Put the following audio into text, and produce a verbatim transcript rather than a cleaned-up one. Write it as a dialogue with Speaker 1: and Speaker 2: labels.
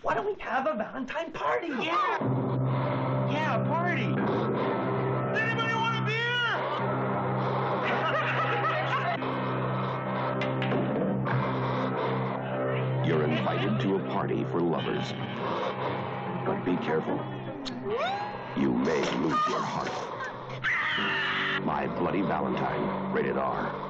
Speaker 1: Why don't we have a Valentine party?
Speaker 2: Yeah! Yeah, a party! Does anybody want a beer?
Speaker 3: You're invited to a party for lovers. But be careful. You may lose your heart. My Bloody Valentine, rated R.